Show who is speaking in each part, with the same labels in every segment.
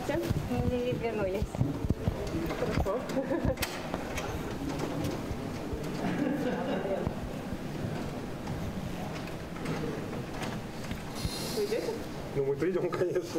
Speaker 1: Здравствуйте.
Speaker 2: Не вернулись.
Speaker 1: Хорошо. Вы идете?
Speaker 3: Ну, мы придем, конечно.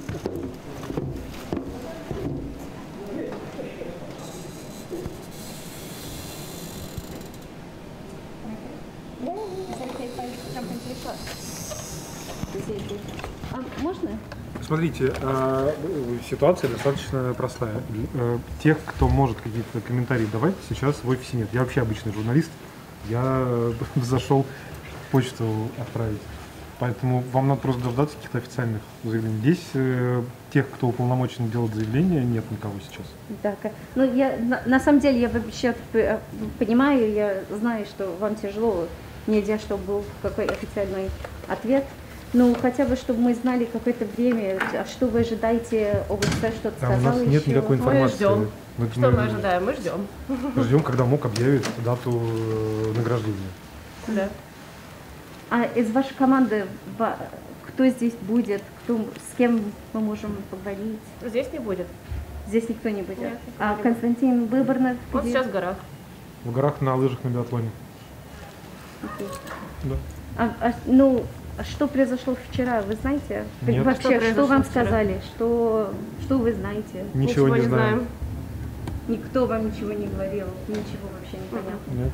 Speaker 2: Можно?
Speaker 3: Смотрите, ситуация достаточно простая. Тех, кто может какие-то комментарии давать, сейчас в офисе нет. Я вообще обычный журналист. Я зашел почту отправить. Поэтому вам надо просто дождаться каких-то официальных заявлений. Здесь тех, кто уполномочен делать заявления, нет никого сейчас.
Speaker 2: Да, ну я на самом деле я вообще понимаю, я знаю, что вам тяжело, нельзя, чтобы был какой официальный ответ. Ну, хотя бы, чтобы мы знали какое-то время, а что вы ожидаете, ОВЦ что-то сказал
Speaker 3: у нас
Speaker 2: еще?
Speaker 3: нет никакой информации.
Speaker 1: Мы ждем. Что мы ожидаем? Мы ждем.
Speaker 3: Ждем, когда МОК объявит дату награждения.
Speaker 1: Да.
Speaker 2: А из вашей команды кто здесь будет, с кем мы можем поговорить?
Speaker 1: Здесь не будет.
Speaker 2: Здесь никто не будет?
Speaker 1: Нет, никто
Speaker 2: А
Speaker 1: не будет.
Speaker 2: Константин Выборнов?
Speaker 1: Он
Speaker 2: где?
Speaker 1: сейчас в горах.
Speaker 3: В горах на лыжах на биатлоне.
Speaker 2: Окей.
Speaker 3: Да.
Speaker 2: Ну, а что произошло вчера, вы знаете?
Speaker 3: Нет.
Speaker 2: Вообще,
Speaker 1: Что
Speaker 2: что вам
Speaker 1: произошло вчера?
Speaker 2: сказали? Что вы знаете?
Speaker 3: Ничего не знаем.
Speaker 1: знаем.
Speaker 2: Никто вам ничего не говорил, ничего вообще не понятно.
Speaker 3: Нет.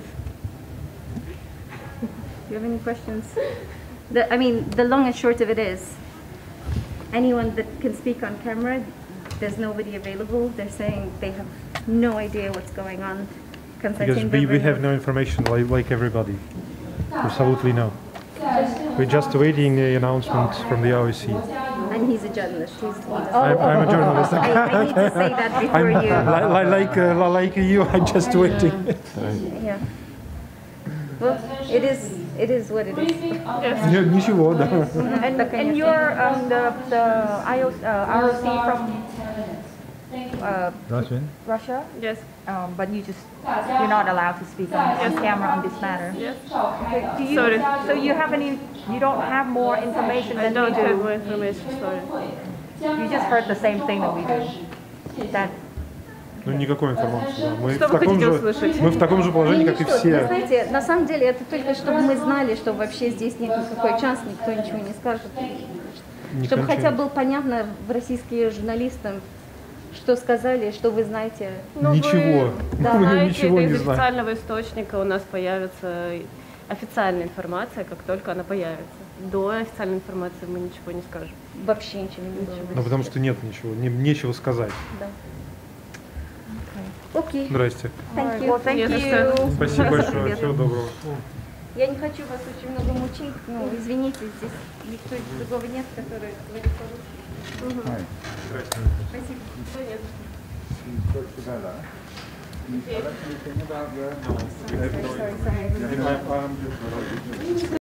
Speaker 2: Do you have any questions? The long and short of it is, anyone that can speak on camera, there's nobody available. They're saying they have no idea what's going on.
Speaker 3: Because we have no information like everybody. Absolutely no. We're just waiting an announcement from the OSC.
Speaker 2: And he's a journalist.
Speaker 3: I'm a journalist.
Speaker 2: I need to say that before you.
Speaker 3: Like you, I'm just waiting.
Speaker 2: Yeah. Well, it is what it is.
Speaker 3: Нет, ничего, да.
Speaker 4: And you're the ROC from Russia,
Speaker 1: Yes.
Speaker 4: but you're not allowed to speak on camera on this matter.
Speaker 1: Yes.
Speaker 4: Okay,
Speaker 1: Sorry.
Speaker 4: So you don't have more information
Speaker 1: I
Speaker 4: than
Speaker 1: don't
Speaker 4: we
Speaker 1: have
Speaker 4: do.
Speaker 1: more information. Sorry.
Speaker 4: You just heard the same thing that we do. That
Speaker 3: Ну, никакой информации, да. Мы
Speaker 1: Что вы хотите услышать?
Speaker 3: мы в таком же положении, как и
Speaker 2: Вы
Speaker 3: все.
Speaker 2: знаете, на самом деле это только чтобы мы знали, что вообще здесь нет никакой шанс, никто ничего не скажет. Чтобы хотя бы было понятно в российским журналистам, что сказали, что вы знаете.
Speaker 1: Ну,
Speaker 3: Ничего.
Speaker 2: Да.
Speaker 3: Мы
Speaker 1: Знаете,
Speaker 3: ничего
Speaker 1: это
Speaker 3: не
Speaker 1: из
Speaker 3: знаем.
Speaker 1: официального источника у нас появится официальная информация, как только она появится. До официальной информации мы ничего не скажем.
Speaker 2: Вообще ничего не было.
Speaker 3: Ну, потому что нет ничего, нечего сказать.
Speaker 2: Да. Окей.
Speaker 3: Здрасте.
Speaker 2: Thank
Speaker 4: well,
Speaker 2: you.
Speaker 4: thank
Speaker 1: Не за
Speaker 4: you.
Speaker 1: что.
Speaker 3: Спасибо большое. Всего доброго.
Speaker 2: Я не хочу вас очень много мучить, но извините, здесь никто другого нет, который говорит по-русски. Спасибо.
Speaker 3: Sorry, sorry.